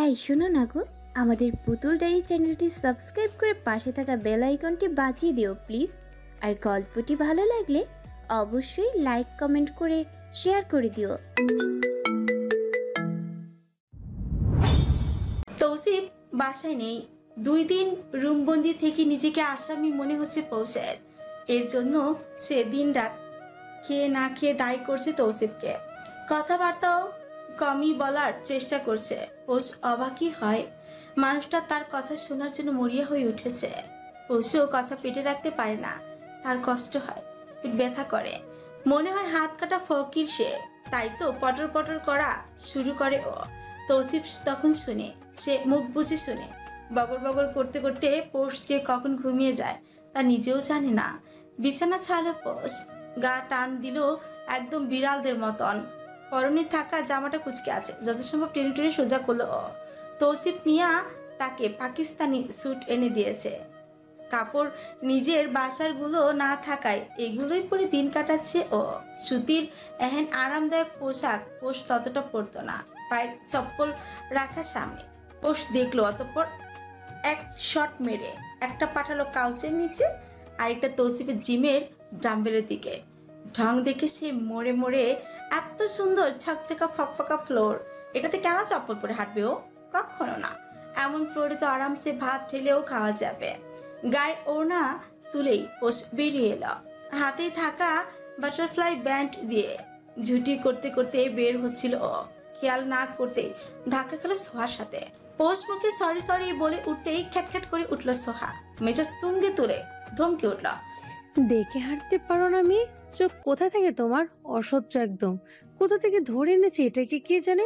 এই শোনো না গো, আমাদের পুতুল ডায়েরি চ্যানেলটি সাবস্ক্রাইব করে পাশে থাকা বেল আইকনটি বাজিয়ে দিও প্লিজ। আর গল্পটি ভালো লাগলে অবশ্যই লাইক কমেন্ট করে শেয়ার করে দিও। তৌসিফ বাসায় নেই। 2 দিন রুমবন্দি থেকে নিজেকে আসামি মনে হচ্ছে পৌষের। এর জন্য সে দিন রাত খেয়ে না খেয়ে দায়ী করছে তৌসিফকে। কথাবার্তাও কমই বলার চেষ্টা করছে। পৌষ অবাকই হয়, মানুষটা তার কথা শোনার জন্য মরিয়া হয়ে উঠেছে। পৌষও কথা পেটে রাখতে পারে না, তার কষ্ট হয়, পেট ব্যথা করে, মনে হয় হাত কাটা ফকির সে। তাই তো পটর পটর করা শুরু করে ও। তৌসিফ তখন শুনে, সে মুখ বুঝে শুনে। বগর বগর করতে করতে পৌষ যে কখন ঘুমিয়ে যায় তা নিজেও জানে না। বিছানা ছাড়লো পৌষ, গা টান দিল একদম বিড়ালদের মতন। পরনে থাকা জামাটা কুচকে আছে, যত সম্ভব টেনে টেনে সোজা করলো ও। তৌসিফ মিয়া তাকে পাকিস্তানি স্যুট এনে দিয়েছে। কাপড় নিজের বাসারগুলো না থাকায় এগুলোই পরে দিন কাটাচ্ছে ও। সুতির এহেন আরামদায়ক পোশাক পোষ ততটা পরতো না। পায়ের চপ্পল রাখা সামনে, পোষ দেখলো, অতঃপর এক শট মেরে একটা পাঠালো কাউচের নিচে, আর একটা তৌসিফের জিমের ডাম্বেলের দিকে। ঢং দেখে সে মোড়ে মোড়ে, এত সুন্দর ছকছকা ফকফকা ফ্লোর, এটাতে কেন চপ্পল পরে হাঁটবে ও? কখনো না। এমন ফ্লোরে তো আরামসে ভাত ঢেলেও খাওয়া যাবে। গায়ে ওড়না তুলেই পোষ বেরিয়ে এলো, হাতেই থাকা বাটারফ্লাই ব্যান্ড দিয়ে ঝুটি করতে করতে বের হচ্ছিল ও। খেয়াল না করতেই ধাক্কা খেলো সোহার সাথে। পোষ মুখে সরি সরি বলে উঠতেই খ্যাটখ্যাট করে উঠল সোহা। মেজাজ তুঙ্গে তুলে ধমকে উঠল, দেখে হাঁটতে পারো না মেয়ে? চোখ কোথা থেকে তোমার? অসহ্য একদম। কোথা থেকে ধরে এনেছে এটাকে কে জানে?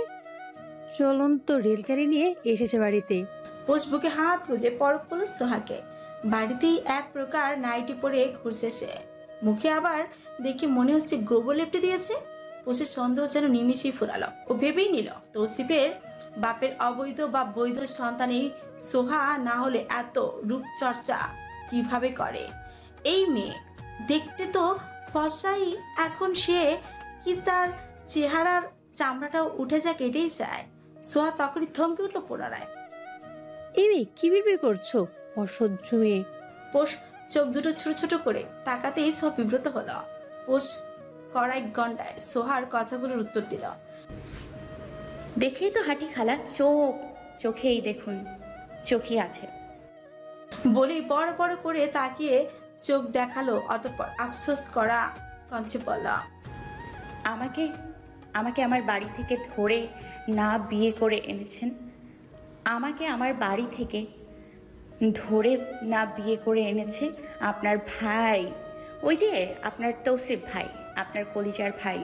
চলন্ত রেলগাড়ি নিয়ে এসেছে বাড়িতে। পোষ বুকে হাত গুজে পরক করল সোহাকে। বাড়িতেই এক প্রকার নাইটি পরে ঘুরছে সে। মুখে আবার দেখে মনে হচ্ছে গোবর লেপটে দিয়েছে। পোষের সন্দেহ যেন নিমিষেই ফুরালো। ও ভেবেই নিল তৌসিফের বাপের অবৈধ বা বৈধ সন্তানেই সোহা, না হলে এত রূপচর্চা কিভাবে করে এই মেয়ে? দেখতে তো ফসাই, এখন সে কি তার চেহারার চামড়াটাও উঠে যাক এটাই চায়। সোহা তখনই থমকে উঠল পুনরায়। এই মেয়ে কি বিড়বিড় করছো? অসহ্য মেয়ে। পোষ চোখ দুটো ছোট ছোট করে তাকাতেই সোহা বিব্রত হলো। পোষ কড়াই গন্ডায় সোহার কথাগুলোর উত্তর দিল, দেখেই তো হাঁটি খালা, চোখেই দেখুন, চোখই আছে বলেই বড় বড় করে তাকিয়ে চোখ দেখালো। অতঃপর আফসোস করা কঞ্চে বলল, আমাকে আমাকে আমার বাড়ি থেকে ধরে না বিয়ে করে এনেছেন? আমাকে আমার বাড়ি থেকে ধরে না বিয়ে করে এনেছে আপনার ভাই, ওই যে আপনার তৌসিফ ভাই, আপনার কলিজার ভাই,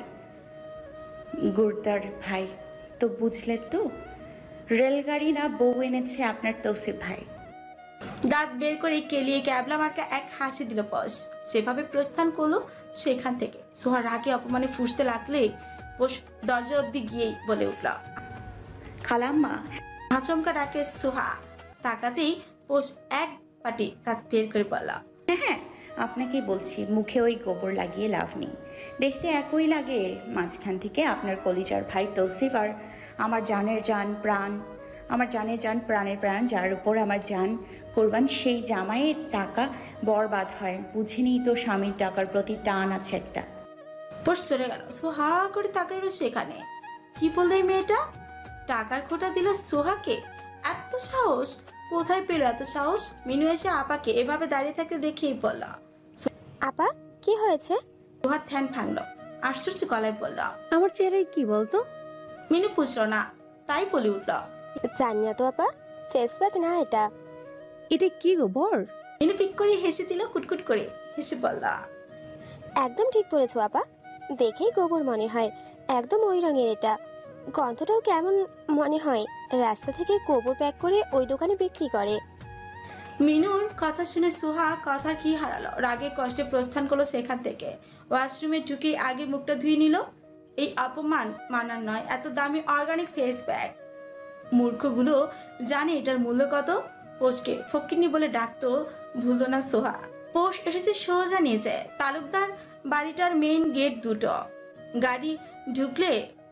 গুর্দার ভাই। তো বুঝলেন তো, রেলগাড়ি না বউ এনেছে আপনার তৌসিফ ভাই। দাঁত বের করে কেলিয়ে ক্যাবলা মার্কা এক হাসি দিল পস। সেভাবে প্রস্থান করলো সেখান থেকে। সোহার রাগে অপমানে ফুঁসতে লাগলে পোষ দরজা অব্দি গিয়েই বলে উঠল, খালাম্মা। আচমকা ডাকে সোহা। তাকাতেই পোষ এক পাটি দাঁত বের করে বলল, হ্যাঁ, আপনাকেই বলছি, মুখে ওই গোবর লাগিয়ে লাভ নেই। দেখতে একই লাগে, মাঝখান থেকে আপনার কলিজার ভাই তৌসিফ আর আমার জানের জান প্রাণ, আমার জানের জান প্রাণের প্রাণ, যার উপর আমার জান কোরবান, সেই জামাইয়ের টাকা বরবাদ হয়। বুঝিনি তো স্বামীর টাকার প্রতি টান আছে একটা। পোষ চলে গেল। সোহা করে তাকাইল সেখানে। কি বললে এই মেয়েটা? টাকার খোটা দিল সোহাকে? এত সাহস কোথায় পেল এত সাহস? মিনু এসে আপাকে এভাবে দাঁড়িয়ে থাকতে দেখেই বলল, আপা কি হয়েছে? সোহার ধ্যান ভাঙলো, আশ্চর্য গলায় বলল, আমার চেহারায় কি বলতো? মিনু পুছল না, তাই বলে উঠল, জানি না তো আপা, ফেস প্যাক না এটা। এটা কি গোবর? মিনু ফিক করে হেসে দিল, কুটকুট করে হেসে বলল, একদম ঠিক বলেছো আপা, দেখেই গোবর মনে হয়, একদম ওই রঙের এটা। গন্ধটাও কেমন মনে হয়, রাস্তা থেকে গোবর প্যাক করে ওই দোকানে বিক্রি করে। মিনুর কথা শুনে সোহা কথার কি হারালো, রাগে কষ্টে প্রস্থান করলো সেখান থেকে। ওয়াশরুমে ঢুকে আগে মুখটা ধুয়ে নিল। এই অপমান মানার নয়, এত দামি অর্গানিক ফেস প্যাক। মূর্খগুলো জানে এটার মূল্য কত। পোষকে ফকিন্নি বলে ডাকতো ভুলতো না সোহা। পোষ এসেছে সোজা জানিয়েছে তালুকদার বাড়িটার মেইন গেট দুটো। গাড়ি ঢুকলে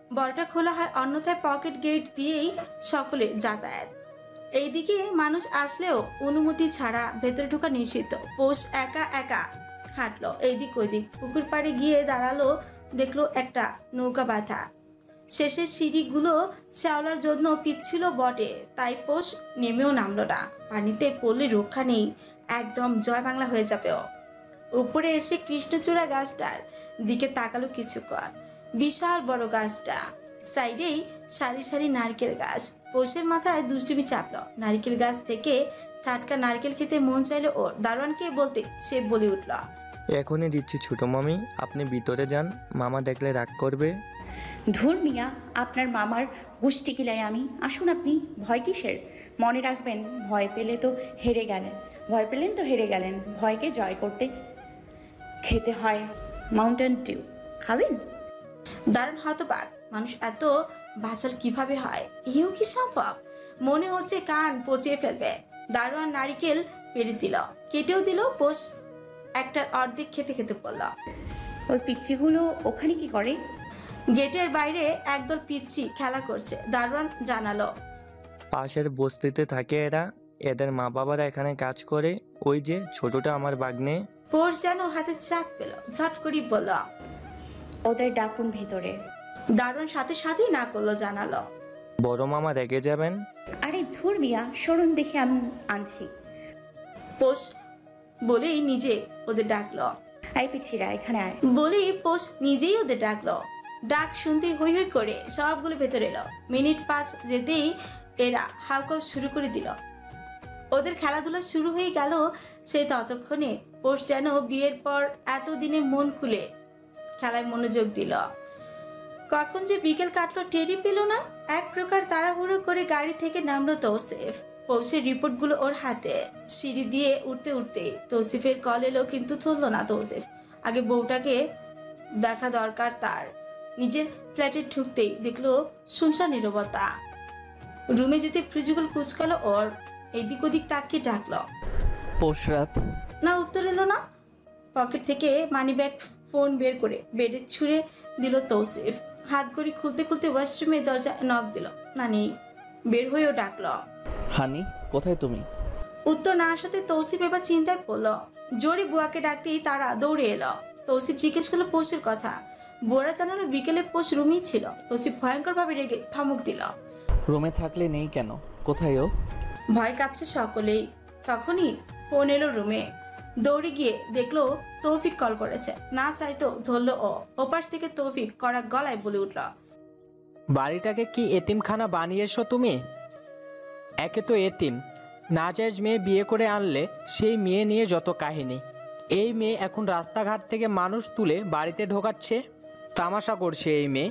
বড়টা খোলা হয়, অন্যথায় পকেট গেট দিয়েই সকলের যাতায়াত। এইদিকে মানুষ আসলেও অনুমতি ছাড়া ভেতরে ঢোকা নিষিদ্ধ। পোষ একা একা হাঁটলো এইদিক ওইদিক, পুকুর পাড়ে গিয়ে দাঁড়ালো, দেখলো একটা নৌকা বাঁধা। শেষের সিঁড়িগুলো শ্যাওলার জন্য পিচ্ছিল বটে, তাই পোষ নেমেও নামলো না। পানিতে পড়লে রক্ষা নেই, একদম জয় বাংলা হয়ে যাবে ও। উপরে এসে কৃষ্ণচূড়া গাছটার দিকে তাকালো কিছুক্ষণ। বিশাল বড় গাছটা, সাইডেই সারি সারি নারকেল গাছ। পোষের মাথায় দুষ্টুমি চাপলো। নারকেল গাছ থেকে টাটকা নারকেল খেতে মন চাইলো ওর। দারোয়ানকে বলতে সে বলে উঠল, এখনই দিচ্ছি ছোট মামি, আপনি ভিতরে যান, মামা দেখলে রাগ করবে। ধুর মিয়া, আপনার মামার গুষ্টি কিলাই আমি। আসুন আপনি, ভয় কিসের? মনে রাখবেন, ভয় পেলেন তো হেরে গেলেন। ভয়কে জয় করতে খেতে হয় মাউন্টেন ডিউ। খাবেন? দারুণ হতবাক, মানুষ এত বাচাল কিভাবে হয়? ইও কি সম্ভব? মনে হচ্ছে কান পচিয়ে ফেলবে। দারোয়ান নারিকেল পেরে দিল, কেটেও দিল। পোষ একটার অর্ধেক খেতে খেতে বলল, ওই পিচ্ছিগুলো ওখানে কি করে? গেটের বাইরে একদল পিচ্ছি খেলা করছে। দারোয়ান জানালো, পাশের বস্তিতে থাকে এরা, এদের মা বাবারা এখানে কাজ করে। ওই যে ছোটটা আমার বাগ্নে। পোষ যেন হাতে চাক পেল, ঝট করি বলল, ওদের ডাকুন ভেতরে। দারোয়ান সাথে সাথেই না করলো, জানালো, বড় মামা রেগে যাবেন। আরে ধুর মিয়া, সরুন দেখে আমি আনছি। পোষ বলেই নিজে ওদের ডাকলো। আই পিচ্ছিরা এখানে আয়। বলেই পোষ নিজেই ওদের ডাকলো। ডাক শুনতে হই হই করে সবগুলো ভেতরে এলো। মিনিট 5 যেতেই এরা হাউকাউ শুরু করে দিল। ওদের খেলাধুলা শুরু হয়ে গেল। সেই ততক্ষণে পোষ যেন বিয়ের পর এতদিনে মন খুলে খেলায় মনোযোগ দিল। কখন যে বিকেল কাটলো টেরই পেল না। এক প্রকার তাড়াহুড়ো করে গাড়ি থেকে নামলো তৌসিফ। পৌঁছে রিপোর্টগুলো ওর হাতে। সিঁড়ি দিয়ে উঠতে উঠতে তৌসিফের কল এলো, কিন্তু তুললো না তৌসিফ। আগে বউটাকে দেখা দরকার তার। নিজের ফ্ল্যাটে ঢুকতেই দেখলো শুনশান নীরবতা। রুমে যেতে ফ্রিজগুলো কুচকালো ওর। এদিক ওদিক তাকিয়ে ডাকলো, পোষরাত। না, উত্তর এলো না। পকেট থেকে মানিব্যাগ ফোন বের করে বেডে ছুঁড়ে দিল তৌসিফ। হাত ঘড়ি খুলতে খুলতে ওয়াশরুমের দরজা নক দিল, না নেই। বের হয়েও ডাকলো, হানি কোথায় তুমি? উত্তর না আসাতে তৌসিফ এবার চিন্তায় পড়লো। জোরে বুয়াকে ডাকতেই তারা দৌড়ে এলো। তৌসিফ জিজ্ঞেস করলো পোষের কথা। বুয়ারা জানালো বিকেলে পোষ রুমেই ছিল। তৌসিফ ভয়ঙ্কর ভাবে রেগে ধমক দিল, রুমে থাকলে নেই কেন? কোথায় ও? ভয় কাঁপছে সকলেই। তখনই ফোন এলো রুমে। দৌড়ে গিয়ে দেখলো তৌফিক কল করেছে। না চাইতো ধরলো ও। ওপাশ থেকে তৌফিক কড়া গলায় বলে উঠল, বাড়িটাকে কি এতিমখানা বানিয়েছো তুমি? একে তো এতিম, নাজায়েজ মেয়ে বিয়ে করে আনলে, সেই মেয়ে নিয়ে যত কাহিনী। এই মেয়ে এখন রাস্তাঘাট থেকে মানুষ তুলে বাড়িতে ঢোকাচ্ছে, তামাশা করছে এই মেয়ে।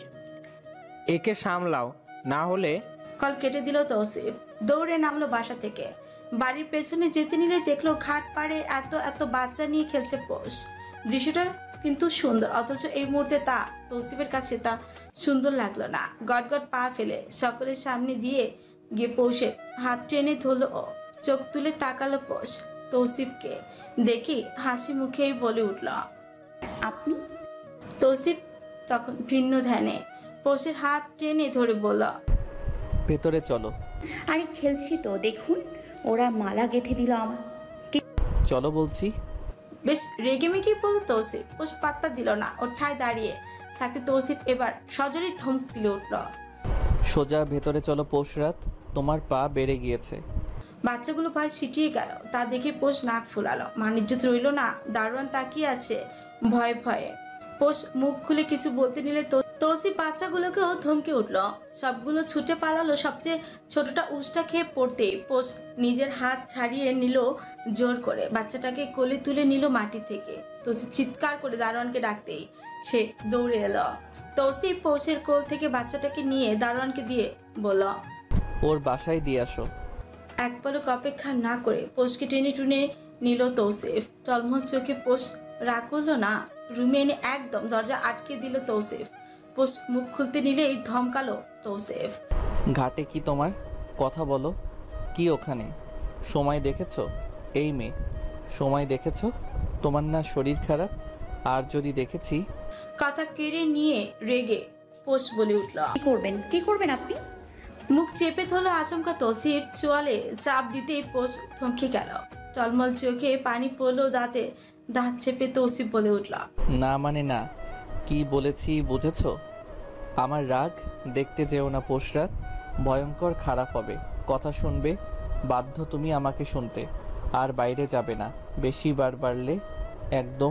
একে সামলাও, না হলে। কল কেটে দিল তৌসিফ। দৌড়ে নামলো বাসা থেকে। বাড়ির পেছনে যেতে নিলে দেখলো ঘাট পাড়ে এত এত বাচ্চা নিয়ে খেলছে পোষ। দৃশ্যটা কিন্তু সুন্দর, অথচ এই মুহূর্তে তা তৌসিফের কাছে তা সুন্দর লাগলো না। গটগট পা ফেলে সকলের সামনে দিয়ে গিয়ে পৌষের হাত টেনে ধরলো ও। চোখ তুলে তাকালো পোষ তৌসিফকে দেখি হাসি মুখেই বলে উঠল, আপনি? তৌসিফ তখন ভিন্ন ধ্যানে পোষের হাত টেনে ধরে বলল, ভেতরে চলো। আরে খেলছি তো, দেখুন ওরা মালা গেঁথে দিল আমার। চলো বলছি। বেশ রেগে মেগে বলল তৌসিফ। পোষ পাত্তা দিল না, ওর ঠায় দাঁড়িয়ে থাকতে তৌসিফ এবার সজোরে ধমক দিলে উঠল, সোজা ভেতরে চলো পোষরাত, তোমার পা বেড়ে গিয়েছে। বাচ্চাগুলো ভয় ছিটিয়ে গেল। তা দেখে পোষ নাক ফুলালো। মানিজ্যত রইল না। দারোয়ান তাকিয়ে আছে ভয়ে ভয়ে। পোষ মুখ খুলে কিছু বলতে নিলে তৌসিফ বাচ্চাগুলোকেও ধমকে উঠল। সবগুলো ছুটে পালালো। সবচেয়ে ছোটটা উষ্টা খেয়ে পড়তে পোষ নিজের হাত ছাড়িয়ে নিল জোর করে। বাচ্চাটাকে কোলে তুলে নিল মাটি থেকে। তৌসিফ চিৎকার করে দারোয়ানকে ডাকতেই সে দৌড়ে এলো। তৌসিফ পোষের কোল থেকে বাচ্চাটাকে নিয়ে দারোয়ানকে দিয়ে বলল, ওর বাসায় দিয়ে আসো। এক পলক অপেক্ষা না করে পোষকে টেনে টুনে নিল তৌসিফ। টলমল চোখে পোষ রাগ করলো না। রুমে এনে একদম দরজা আটকে দিল তৌসিফ। পোষ মুখ খুলতে নিলেই ধমকালো তৌসিফ, ঘাটে কি তোমার? কথা বলো। কি ওখানে? সময় দেখেছো? এই মেয়ে, সময় দেখেছো? তোমার না শরীর খারাপ? আর যদি দেখেছি? কথা কেড়ে নিয়ে রেগে পোষ বলে উঠল। কি করবেন আপনি? মুখ চেপে ধরলো আচমকা তৌসিফ। চোয়ালে চাপ দিতেই পোষ থমকে গেল। টলমল চোখে পানি পড়লো দাঁতে। দাঁত চেপে তৌসিফ বলে উঠল। না মানে না, কি বলেছি বুঝেছো? আমার রাগ দেখতে যেও না পোষরাত, ভয়ঙ্কর খারাপ হবে। কথা শুনবে, বাধ্য তুমি আমাকে শুনতে। আর বাইরে যাবে না, বেশি বার বাড়লে একদম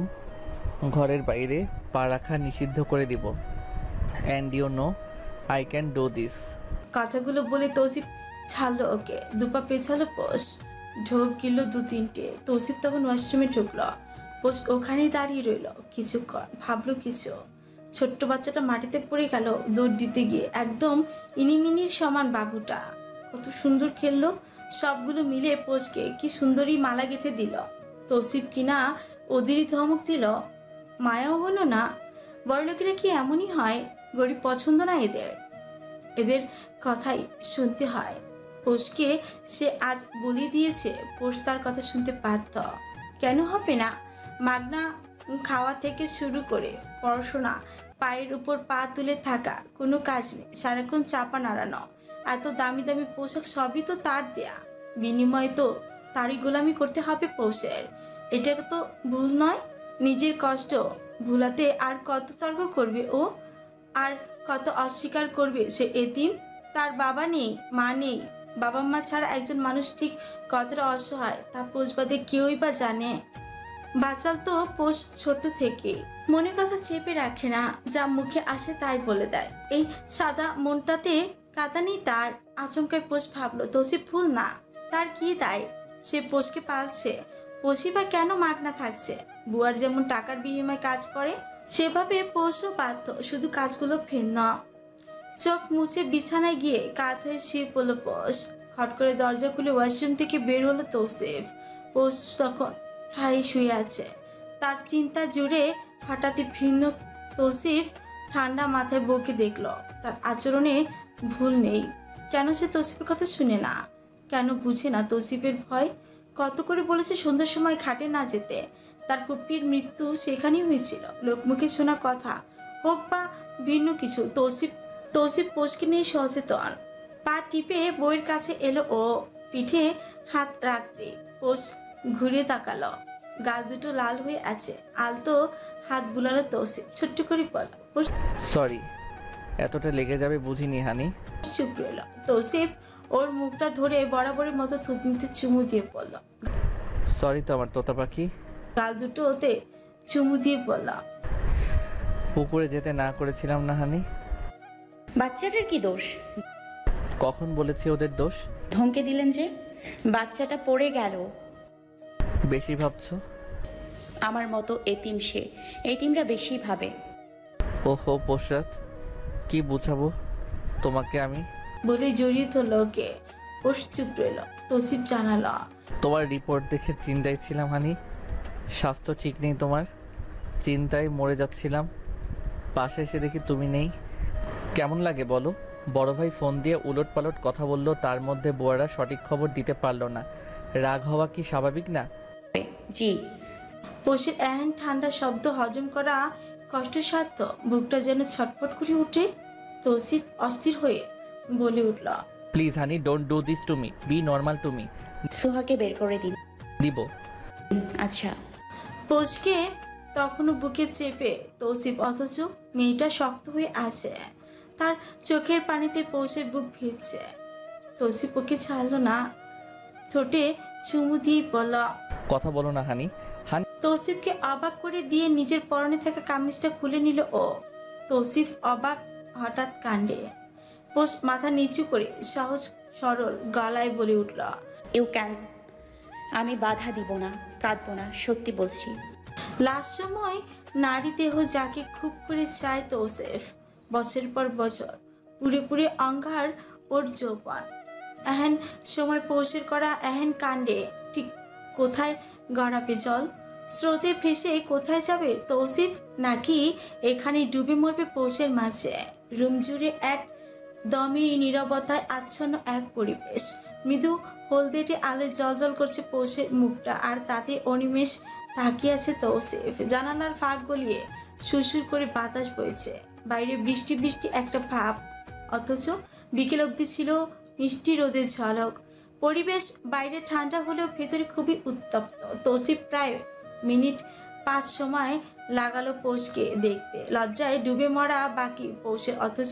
ঘরের বাইরে পা রাখা নিষিদ্ধ করে দিব। And you know I can do this. কথাগুলো বলে তৌসিফ ছাড়লো ওকে। দুপা পেছালো পোষ। ঢোক গিল 2-3টে। তৌসিফ তখন ওয়াশরুমে ঢুকলো। পোষ ওখানেই দাঁড়িয়ে রইল কিছুক্ষণ। ভাবলো কিছু। ছোট্ট বাচ্চাটা মাটিতে পড়ে গেল দৌড় দিতে গিয়ে। একদম ইনিমিনির সমান বাবুটা। কত সুন্দর খেললো। সবগুলো মিলে পোষকে কি সুন্দরী মালা গেঁথে দিল। তৌসিফ কিনা ওদেরই ধমক দিল। মায়াও হলো না। বড়লোকেরা কি এমনই হয়? গরিব পছন্দ না এদের। এদের কথাই শুনতে হয়। পোষকে সে আজ বলে দিয়েছে, পোষ তার কথা শুনতে বাধ্য। কেন হবে না? মাগনা খাওয়া থেকে শুরু করে পড়াশোনা, পায়ের উপর পা তুলে থাকা, কোনো কাজ নেই, সারাক্ষণ চাপা নাড়ানো, এত দামি দামি পোশাক সবই তো তার দেয়া। বিনিময়ে তো তারই গোলামি করতে হবে পোষের। এটা তো ভুল নয়। নিজের কষ্ট ভুলাতে আর কত তর্ক করবে ও, আর কত অস্বীকার করবে সে এতিম। তার বাবা নেই, মা নেই। বাবা মা ছাড়া একজন মানুষ ঠিক কতটা অসহায় তা পোষ বাদে কেউই বা জানে। বাচাল তো পোষ ছোট থেকে মনে কথা চেপে রাখে না, যা মুখে আসে তাই বলে দেয়। এই সাদা মনটাতে কাদা নেই তার। আচমকায় পোষ ভাবলো তৌসিফ ভুল না। তার কি দায়? সে পোষকে পালছে। পোষই বা কেন মাগনা থাকছে? বুয়ার যেমন টাকার বিনিময়ে কাজ করে, সেভাবে পোষও বাধ্য, শুধু কাজগুলো ভিন্ন। চোখ মুছে বিছানায় গিয়ে কাত হয়ে শুয়ে পড়ল পোষ। খট করে দরজা খুলে ওয়াশরুম থেকে বের হলো তৌসিফ। পোষ তখন ঠাই শুয়ে আছে। তার চিন্তা জুড়ে হঠাৎই ভিন্ন। তৌসিফ ঠান্ডা মাথায় বউকে দেখল। তার আচরণে ভুল নেই। কেন সে তৌসিফের কথা শুনে না? কেন বুঝে না তৌসিফের ভয়? কত করে বলেছে সন্ধ্যার সময় খাটে না যেতে। তার ফুপ্পির মৃত্যু সেখানেই হয়েছিল। লোকমুখে শোনা কথা হোক বা ভিন্ন কিছু, তৌসিফ পোষকে নিয়ে সচেতন। পা টিপে বইয়ের কাছে এলো ও। পিঠে হাত রাখতে পোষ ঘুরে তাকালো। গাল দুটো লাল হয়ে আছে। আলতো হাত বুলালো তৌসিফ। ছোট্ট করে বলল, পোষ সরি, এতটা লেগে যাবে বুঝিনি হানি। চুপ রইল। তৌসিফ ওর মুখটা ধরে বরাবরের মতো থুতনিতে চুমু দিয়ে পড়ল। সরি তো আমার তোতা পাখি। গাল দুটো ওতে চুমু দিয়ে বলল, পুকুরে যেতে না করেছিলাম না হানি? বাচ্চাটার কি দোষ? কখন বলেছি ওদের দোষ? ধমকে দিলেন যে। বাচ্চাটা পড়ে গেল। বেশি ভাবছো? আমার মতো এতিম সে। এতিমরা বেশি ভাবে। ওহো পোষরাত, কি বুঝাবো তোমাকে আমি? বলে জড়িয়ে ধরল ওকে। পোষ চুপ রইল। তৌসিফ জানালো, তোমার রিপোর্ট দেখে চিন্তায় ছিলাম হানি। স্বাস্থ্য ঠিক নেই তোমার। চিন্তায় মরে যাচ্ছিলাম। পাশে এসে দেখি তুমি নেই। কেমন লাগে বলো? বড় ভাই ফোন দিয়ে উলট পালট কথা বললো, তার মধ্যে বুয়ারা সঠিক খবর দিতে পারলো না। রাগ হওয়া কি স্বাভাবিক না? জি। পোষের এহেন ঠান্ডা শব্দ হজম করা কষ্টসাধ্য। বুকটা যেন ছটফট করে উঠে। তৌসিফ অস্থির হয়ে বলে উঠল, please honey, don't do this to me, be normal to me. সুহাকে বের করে দিন। দিব। আচ্ছা। পোষকে তখনও বুকে চেপে তৌসিফ, অথচ মেয়েটা শক্ত হয়ে আছে। তার চোখের পানিতে পোষের বুক ভিজছে। তৌসিফ ওকে ছাড়লো না। ঠোঁটে চুমু দিয়ে বলল, কথা বলো না হানি। হানি তৌসিফকে অবাক করে দিয়ে নিজের পরনে থাকা কামিজটা খুলে নিল ও। তৌসিফ অবাক হঠাৎ কাণ্ডে। পোষ মাথা নিচু করে সহজ সরল গলায় বলে উঠল, ইউ ক্যান। আমি বাধা দিব না, কাঁদবো না, সত্যি বলছি। লাস্ট সময় নারী দেহ যাকে খুব করে চায় তৌসিফ, বছর পর বছর পুরে পুরে অঙ্গার ওর যৌবন। এহেন সময় পৌষের করা এহেন কাণ্ডে ঠিক কোথায় গড়াবে জল? স্রোতে ভেসে কোথায় যাবে তৌসিফ? নাকি এখানে ডুবে মরবে পৌষের মাঝে? রুম জুড়ে এক দমে নীরবতায় আচ্ছন্ন এক পরিবেশ। মৃদু হলদেটে আলোয় জলজল করছে পৌষের মুখটা, আর তাতে অনিমেষ তাকিয়ে আছে তৌসিফ। জানালার ফাঁক গলিয়ে সুরসুর করে বাতাস বইছে। বাইরে বৃষ্টি বৃষ্টি একটা ভাব, অথচ বিকেল অবধি ছিল মিষ্টি রোদের ঝলক। পরিবেশ বাইরে ঠান্ডা হলেও ভেতরে খুবই উত্তপ্ত। তৌসিফ প্রায় মিনিট 5 সময় লাগালো পৌষকে দেখতে। লজ্জায় ডুবে মরা বাকি পৌষের, অথচ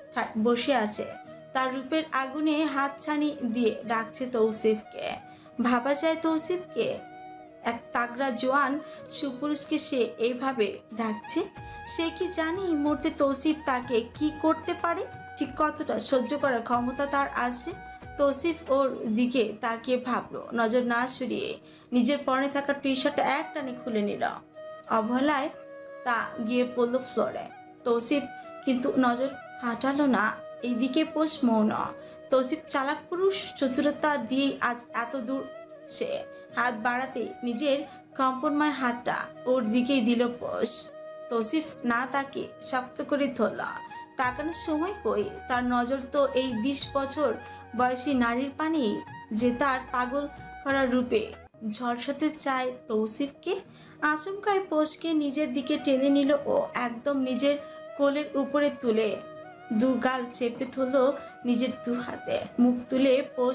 বসে আছে তার রূপের আগুনে হাতছানি দিয়ে ডাকছে তৌসিফকে। ভাবা যায় তৌসিফকে, এক তাগড়া জোয়ান সুপুরুষকে সে এইভাবে ডাকছে। সে কি জানি মুহূর্তে তৌসিফ তাকে কি করতে পারে, ঠিক কতটা সহ্য করার ক্ষমতা তার আছে। তৌসিফ ওর দিকে তাকিয়ে ভাবলো, নজর না সরিয়ে নিজের পরনে থাকা টি শার্টটা এক টানে খুলে নিল। অবহেলায় তা গিয়ে পড়ল ফ্লোরে। তৌসিফ কিন্তু নজর হাঁটালো না। এইদিকে পোষ মৌন। তৌসিফ চালাক পুরুষ, চতুরতা দিয়ে আজ এত দূর। সে হাত বাড়াতে নিজের কম্পনময় হাতটা ওর দিকেই দিল পোষ। তৌসিফ না তাকে শক্ত করে ধরল। তাকানোর সময় কই, তার নজর তো এই 20 বছর বয়সী নারীর পানি, যে তার পাগল করা রূপে ঝলসাতে চায় তৌসিফকে। আচমকায় পোষকে নিজের দিকে টেনে নিল ও একদম নিজের কোলের উপরে তুলে দু গাল চেপে ধরল নিজের 2 হাতে। মুখ তুলে পোষ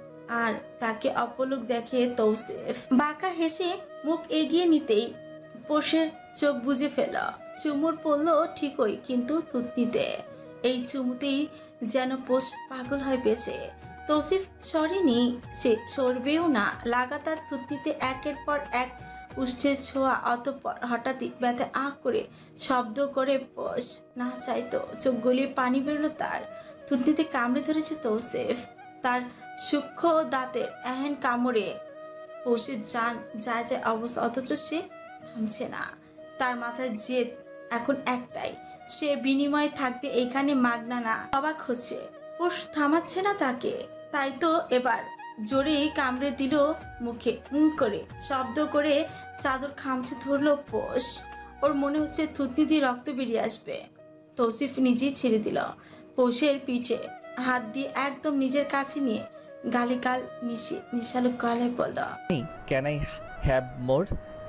আর তাকে অপলক দেখে তৌসিফ। বাঁকা হেসে মুখ এগিয়ে নিতেই পোষের চোখ বুজে ফেল। চুমুর পড়ল ঠিকই, কিন্তু থুতনিতে। এই চুমুতেই যেন পোষ পাগল হয়ে পেয়েছে। তৌসিফ সরেনি, সে সরবেও না। লাগাতার থুতনিতে একের পর এক উষ্ঠের ছোঁয়া। অতঃপর হঠাৎই ব্যথা আঁক করে শব্দ করে পোষ না চাইতো চোখ গলিয়ে পানি বেরোলো তার। থুতনিতে কামড়ে ধরেছে তৌসিফ। তার সূক্ষ্ম দাঁতের এহেন কামড়ে পোষের জান যায় যায় অবস্থা, অথচ সে থামছে না। তার মাথায় জেদ এখন একটাই, সে বিনিময়ে থাকবে এখানে মাগনা না। অবাক হচ্ছে পোষ থামাচ্ছে না তাকে, তাই তো এবার জোরেই কামড়ে দিল মুখে। করে শব্দ করে চাদর খামচে ধরল পোষ। ওর মনে হচ্ছে থুতনি দিয়ে রক্ত বেরিয়ে আসবে। তৌসিফ নিজেই ছেড়ে দিল। পোষের পিঠে হাত দিয়ে একদম নিজের কাছে নিয়ে গালে গাল মিশিয়ে নিশালো গলায় বলল, ক্যান আই হ্যাভ মোর?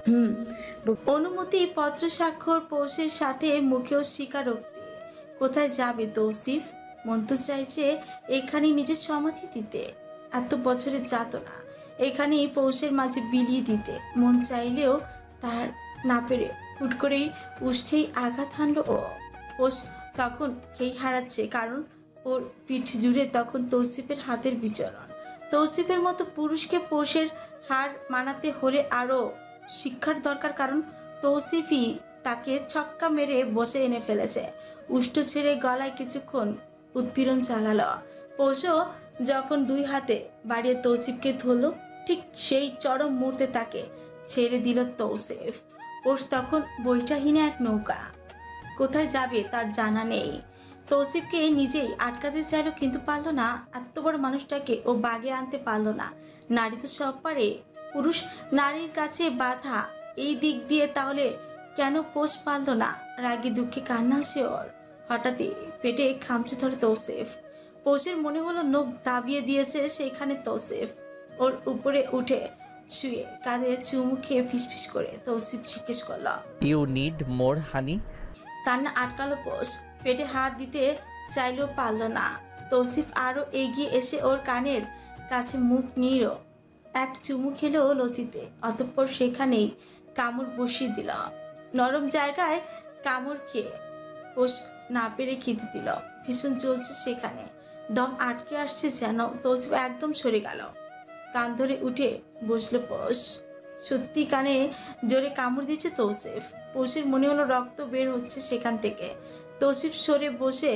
অনুমতি পত্র স্বাক্ষর পোষের সাথে মুখেও স্বীকারোক্তি। কোথায় যাবে তৌসিফ? মন তো চাইছে এখানে নিজের সমাধি দিতে, এত বছরের যাতনা এখানেই পৌষের মাঝে বিলিয়ে দিতে। মন চাইলেও তার না পেরে হুট করেই উষ্ঠেই আঘাত হানলো ও। পোষ তখন খেই হারাচ্ছে, কারণ ওর পিঠ জুড়ে তখন তৌসিফের হাতের বিচরণ। তৌসিফের মতো পুরুষকে পোষের হার মানাতে হলে আরও শিক্ষার দরকার, কারণ তৌসিফই তাকে ছক্কা মেরে বসে এনে ফেলেছে। উষ্ঠ ছেড়ে গলায় কিছুক্ষণ উৎপীড়ন চালালো। পোষও যখন 2 হাতে বাড়িয়ে তৌসিফকে ধরল, ঠিক সেই চরম মুহূর্তে তাকে ছেড়ে দিল তৌসিফ। পোষ তখন বইটাহীন এক নৌকা, কোথায় যাবে তার জানা নেই। তৌসিফকে নিজেই আটকাতে চাইল, কিন্তু পারল না। এত বড় মানুষটাকে ও বাগে আনতে পারল না। নারী তো সব পারে, পুরুষ নারীর কাছে বাধা এই দিক দিয়ে, তাহলে কেন পোষ পারল না? রাগে দুঃখে কান্না আসে ওর। হঠাৎই পেটে খামচে ধরে তৌসিফ। পোষের মনে হলো নখ দাবিয়ে দিয়েছে সেখানে তৌসিফ। ওর উপরে উঠে শুয়ে কাঁধে চুমু খেয়ে ফিসফিস করে তৌসিফ জিজ্ঞেস করল, ইউ নিড মোর হানি? কান্না আটকালো পোষ। পেটে হাত দিতে চাইলেও পারল না। তৌসিফ আরও এগিয়ে এসে ওর কানের কাছে মুখ নিল, এক চুমু খেলো লতিতে। অতঃপর সেখানেই কামড় বসিয়ে দিল। নরম জায়গায় কামড় খেয়ে পোষ না পেরে খেতে দিল। ভীষণ জ্বলছে সেখানে, দম আটকে আসছে যেন। তৌসিফ একদম সরে গেল। কান ধরে উঠে বসলো পোষ। সত্যি কানে জোরে কামড় দিচ্ছে তৌসিফ। পোষের মনে হলো রক্ত বের হচ্ছে সেখান থেকে। তৌসিফ সরে বসে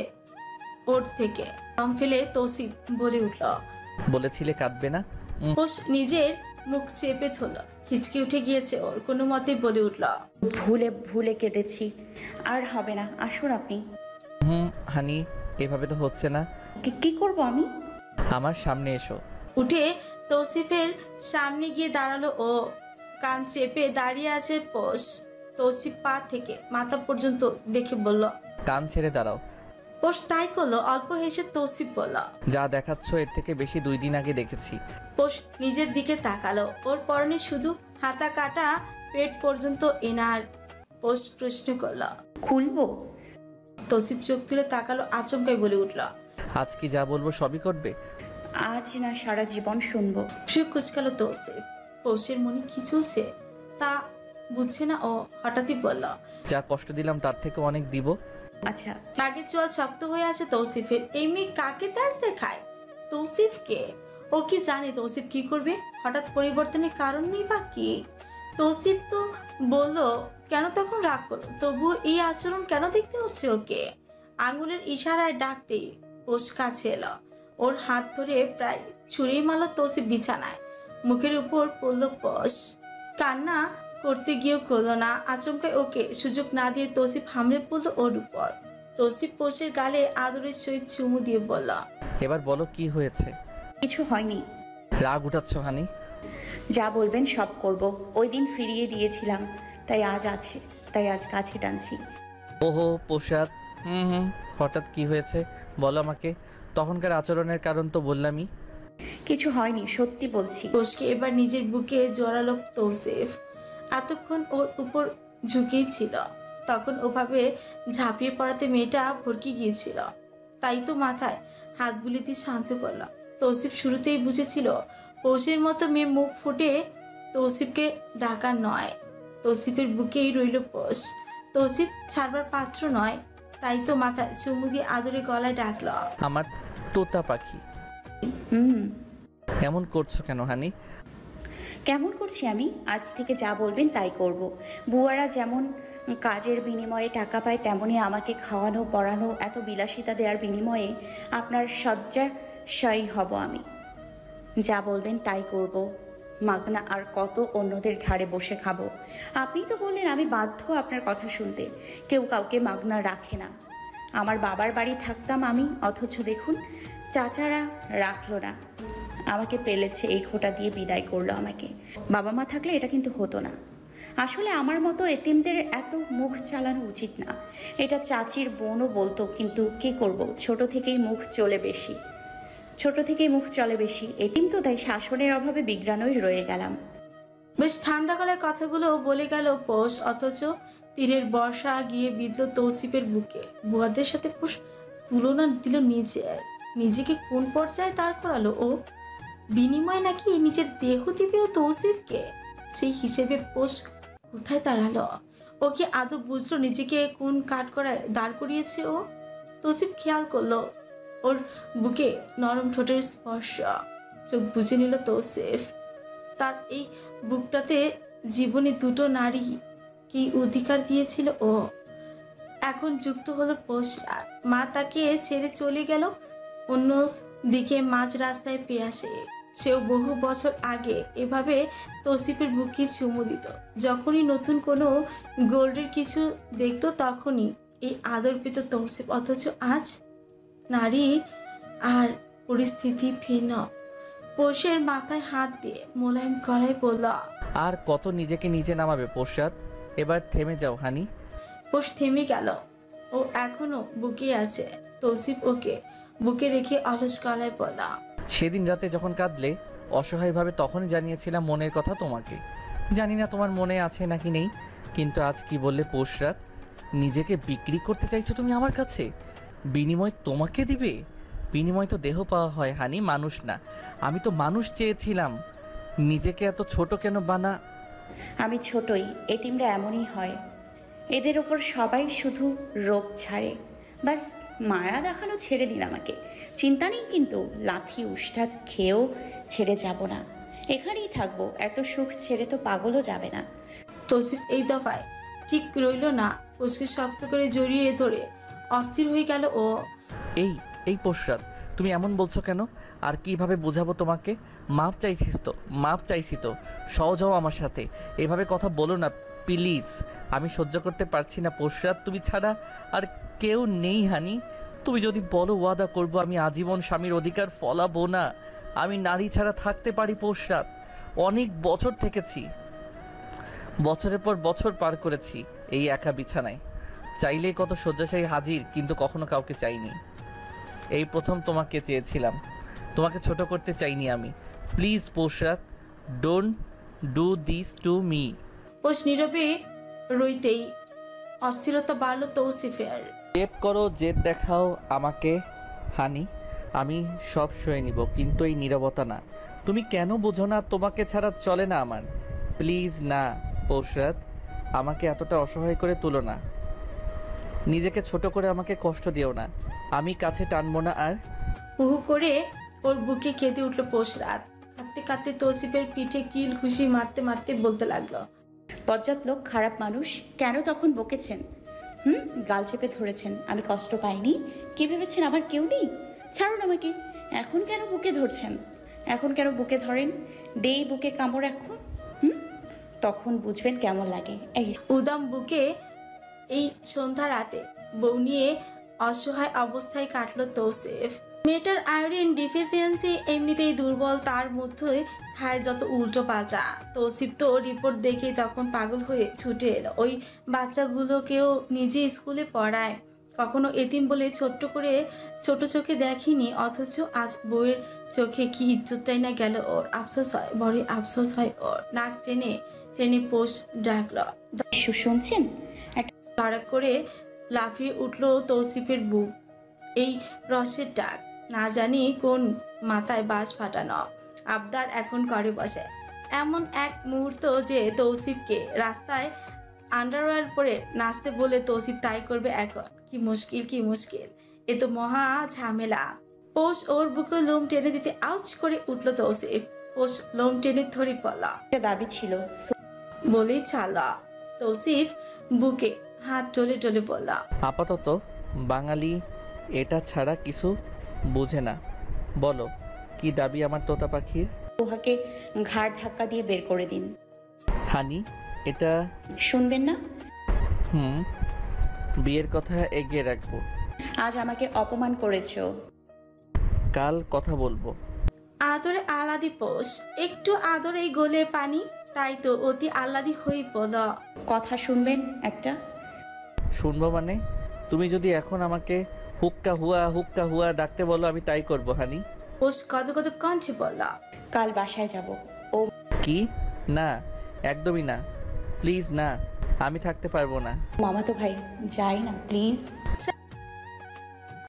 ওর থেকে দম ফেলে তৌসিফ বলে উঠল, বলেছিলে কাঁদবে না? পোষ নিজের মুখ চেপে ধরল। হিচকে উঠে গিয়েছে ওর, কোনো মতেই বলে উঠল, ভুলে ভুলে কেঁদেছি, আর হবে না, আসুন আপনি। হানি, এভাবে তো হচ্ছে না। কি করব আমি? আমার সামনে এসো। উঠে তৌসিফের সামনে গিয়ে দাঁড়ালো ও। কান চেপে দাঁড়িয়ে আছে পোষ। তৌসিফ পা থেকে মাথা পর্যন্ত দেখে বলল, কান ছেড়ে দাঁড়াও। পোষ তাই করলো। অল্প হেসে তৌসিফ বলল, যা দেখাচ্ছ এর থেকে বেশি 2 দিন আগে দেখেছি। পোষ নিজের দিকে তাকালো। ওর পরনে শুধু হাতা কাটা পেট পর্যন্ত এনার। পোষ প্রশ্ন করল, খুলবো? তৌসিফ চোখ তুলে তাকালো, আচমকাই বলে উঠল, আজ কি যা বলবো সবই করবে? আজ না সারা জীবন শুনবো। ফ্রিক কুচকালো তৌসিফ। পৌষের মনে কি চলছে তা বুঝছে না ও। হঠাৎই বলল, যা কষ্ট দিলাম তার থেকে অনেক দিব। আচ্ছা, রাগের চোয়াল শক্ত হয়ে আছে তৌসিফের। এই মেয়ে কাকে তেজ দেখায়? তৌসিফকে। ও কি জানে তৌসিফ কি করবে? হঠাৎ পরিবর্তনের কারণ নেই বা কি? তৌসিফ তো বলল কেন, তখন রাগ করলো, তবুও এই আচরণ কেন দেখতে হচ্ছে ওকে? আঙুলের ইশারায় ডাকতেই পোষ কাছে এলো। ওর হাত ধরে প্রায় ছুঁড়েই মারল তৌসিফ বিছানায়। মুখের উপর পড়ল পোষ। কান্না করতে গিয়েও করলো না। আচমকায় ওকে সুযোগ না দিয়ে তৌসিফ হামলে পড়ল ওর উপর। তৌসিফ পোষের গালে আদরের সহিত চুমু দিয়ে বলল, এবার বলো কি হয়েছে? কিছু হয়নি। রাগ উঠাচ্ছ হানি? যা বলবেন সব করব। ওই দিন ফিরিয়ে দিয়েছিলাম, তাই আজ আছে, তাই আজ কাছে টানছি। ওহো পোশাক। হঠাৎ কি হয়েছে বলো আমাকে। তখনকার আচরণের কারণ তো বললামই। কিছু হয়নি, সত্যি বলছি। পোষকে এবার নিজের বুকে জড়ালো তৌসিফ। এতক্ষণ ওর উপর ঝুঁকেই ছিল, তখন ওভাবে ঝাঁপিয়ে পড়াতে মেয়েটা ভরকে গিয়েছিল। তাই তো মাথায় হাত বুলিতে শান্ত করল। তৌসিফ শুরুতেই বুঝেছিল পৌষের মতো মেয়ে মুখ ফুটে তৌসিফকে ডাকা নয়। তৌসিফের বুকেই রইল পোষ। তৌসিফ ছাড়বার পাত্র নয়। তাই তো মাথায় চুমু দিয়ে আদরে গলায় ডাকল, আমার তোতা পাখি। হুম, এমন করছো কেন হানি? কেমন করছি আমি? আজ থেকে যা বলবেন তাই করব। বুয়ারা যেমন কাজের বিনিময়ে টাকা পায়, তেমনি আমাকে খাওয়ানো পড়ানো, এত বিলাসিতা দেওয়ার বিনিময়ে আপনার শয্যাশায়ী হব আমি। যা বলবেন তাই করব। মাগনা আর কত অন্যদের ঘাড়ে বসে খাবো? আপনিই তো বললেন আমি বাধ্য আপনার কথা শুনতে। কেউ কাউকে মাগনা রাখে না। আমার বাবার বাড়ি থাকতাম আমি, অথচ দেখুন চাচারা রাখলো না, আমাকে পেলেছে, এই খোঁটা দিয়ে বিদায় করলো আমাকে। বাবা মা থাকলে এটা কিন্তু হতো না। আসলে আমার মতো এতিমদের এত মুখ চালানো উচিত না। এটা চাচির বোনও বলতো, কিন্তু কি করব, ছোট থেকেই মুখ চলে বেশি। এতিম তো, তাই শাসনের অভাবে বিগ্রানই রয়ে গেলাম। বেশ ঠান্ডা গলায় কথাগুলো বলে গেল পোষ, অথচ তীরের বর্ষা গিয়ে বিঁধল তৌসিফের বুকে। বুয়াদের সাথে পোষ তুলনা দিল নিজেকে কোন পর্যায়ে দাঁড় করালো ও? বিনিময় নাকি নিজের দেহ দিবে ও তৌসিফকে? সেই হিসেবে পোষ কোথায় দাঁড়ালো? ও কি আদৌ বুঝলো নিজেকে কোন কাঠ করায় দাঁড় করিয়েছে ও? তৌসিফ খেয়াল করলো ওর বুকে নরম ঠোঁটের স্পর্শ। চোখ বুঝে নিল তৌসিফ। তার এই বুকটাতে জীবনে দুটো নারী কি অধিকার দিয়েছিল ও। এখন যুক্ত হলো পোষরাত। মা তাকে ছেড়ে চলে গেল অন্য দিকে মাঝ রাস্তায় পেয়াসে। সেও বহু বছর আগে এভাবে তৌসিফের বুকে চুমু দিত। যখনই নতুন কোনো গোল্ডের কিছু দেখতো তখনই এই আদর পেত তৌসিফ। অথচ আজ নারী আর পরিস্থিতি ভিন্ন। পোষের মাথায় হাত দিয়ে মোলায়েম গলায় বলল, আর কত নিজেকে নিচে নামাবে পোশাক? এবার থেমে যাও হানি। পোষ থেমে গেল। ও এখনো বুকে আছে। তৌসিফ ওকে বুকে রেখে অলস গলায় বলা, সেদিন রাতে যখন কাঁদলে অসহায়ভাবে, তখনই জানিয়েছিলাম মনের কথা তোমাকে। জানি না তোমার মনে আছে নাকি নেই, কিন্তু আজ কি বললে পোশরাত? নিজেকে বিক্রি করতে চাইছো তুমি আমার কাছে? বিনিময় তোমাকে দিবে? বিনিময় তো দেহ পাওয়া হয় হানি, মানুষ না। আমি তো মানুষ চেয়েছিলাম। নিজেকে এত ছোট কেন বানা? আমি ছোটই, এতিমরা এমনই হয়। এদের ওপর সবাই শুধু রোগ ছাড়ে। বাস মায়া দেখানো ছেড়ে দিন আমাকে। চিন্তা নেই কিন্তু, লাথি উষ্ঠা খেয়েও ছেড়ে যাব না, এখানেই থাকবো। এত সুখ ছেড়ে তো পাগলও যাবে না। তৌসিফ এই দফায় ঠিক রইল না। পোষকে শক্ত করে জড়িয়ে ধরে অস্থির হয়ে গেল ও। এই পোশরাত, তুমি এমন বলছো কেন? আর কিভাবে বোঝাবো তোমাকে? মাপ চাইছি তো সহজ হও আমার সাথে। এভাবে কথা বলো না প্লিজ। আমি সহ্য করতে পারছি না পোশরাত, তুমি ছাড়া আর কেউ নেই হানি। তুমি যদি বলো ওয়াদা করবো আমি আজীবন স্বামীর অধিকার ফলাবো না। আমি নারী ছাড়া থাকতে পারি পোশরাত। অনেক বছর থেকেছি, বছরের পর বছর পার করেছি এই একা বিছানায়। চাইলেই কত শয্যাশায়ী হাজির, কিন্তু কখনো কাউকে চাইনি। এই প্রথম তোমাকে চেয়েছিলাম, তোমাকে ছোট করতে চাইনি আমি। Please Poshrat, don't do this to me. পোষ নীরবে রইতেই অস্থিরতা বাড়ল তৌসিফের। জেদ করো, জেদ দেখাও আমাকে হানি, আমি সব সয়ে নিব, কিন্তু এই নীরবতা না। তুমি কেন বোঝো না? তোমাকে ছাড়া চলে না আমার। প্লিজ না পৌষরাত, আমাকে এতটা অসহায় করে তুলো না। নিজেকে ছোট করে আমাকে কষ্ট দিও না। আমি কাছে টানবো না আর। হুহু করে ওর বুকে কেঁদে উঠলো পোশরাত। কাঁদতে কাঁদতে তৌসিফের পিঠে কিল ঘুষি মারতে মারতে বলতে লাগলো, বজ্জাত লোক, খারাপ মানুষ। কেন তখন বকেছেন? গাল চেপে ধরেছেন। আমি কষ্ট পাইনি? কি ভেবেছেন আমার কেউ নেই? ছাড়ুন আমাকে। এখন কেন বুকে ধরছেন? এখন কেন বুকে ধরেন? দেই বুকে কামড় এখন। তখন বুঝবেন কেমন লাগে। এই উদাম বুকে এই সন্ধ্যা রাতে বউ নিয়ে অসহায় অবস্থায় কাটলো তৌসিফ। মেয়েটার আয়োডিন ডিফিসিয়েন্সি এমনিতেই দুর্বল, তার মধ্যে খায় যত উল্টো পাল্টা। তৌসিফ তো রিপোর্ট দেখে তখন পাগল হয়ে ছুটে এলো। ওই বাচ্চাগুলোকেও নিজে স্কুলে পড়ায়, কখনো এতিম বলে ছোট চোখে দেখিনি, অথচ আজ বউয়ের চোখে কি ইজ্জতটাই না গেল ওর। আফসোস হয়, বড়ই আফসোস হয় ওর। নাক টেনে টেনে পোষ ডাকলো। শুনছেন? তাড়া করে লাফিয়ে উঠলো তৌসিফের বুক। এই রসের ডাক না জানি কোন মাথায় বাজ ফাটানো আবদার এখন করে বসে। এমন এক মুহূর্ত যে তৌসিফকে রাস্তায় আন্ডারওয়্যার পরে নাচতে বলে তৌসিফ তাই করবে এখন। কি মুশকিল, কি মুশকিল! এ তো মহা ঝামেলা। পোষ ওর বুকে লোম টেনে দিতে আউচ করে উঠলো তৌসিফ। পোষ লোম টেনে ধরে পড়ল। দাবি ছিল বলেই ছাড়ল। তৌসিফ বুকে হাত টলে টলে বলল, আপাতত বাঙালি এটা ছাড়া কিছু বোঝে না। বলো কি দাবি আমার তোতা পাখির? তোহাকে ঘাড় ধাক্কা দিয়ে বের করে দিন। হানি, এটা শুনবেন না? বিয়ের কথা এগিয়ে রাখবো। আজ আমাকে অপমান করেছো। কাল কথা বলবো। আদরে আহ্লাদি পোষ, একটু আদরেই গোলে পানি, তাই তো অতি আহ্লাদি হয়ে বল, কথা শুনবেন একটা? শুনবো মানে? তুমি যদি এখন আমাকে হুক্কা হুয়া ডাকতে বলো, আমি তাই করবো হানি। পোষ কত কত কঞ্চে বলল, কাল বাসায় যাব। ও কি? না, একদমই না, প্লিজ না, আমি থাকতে পারবো না। মামাতো ভাই, যাই না প্লিজ।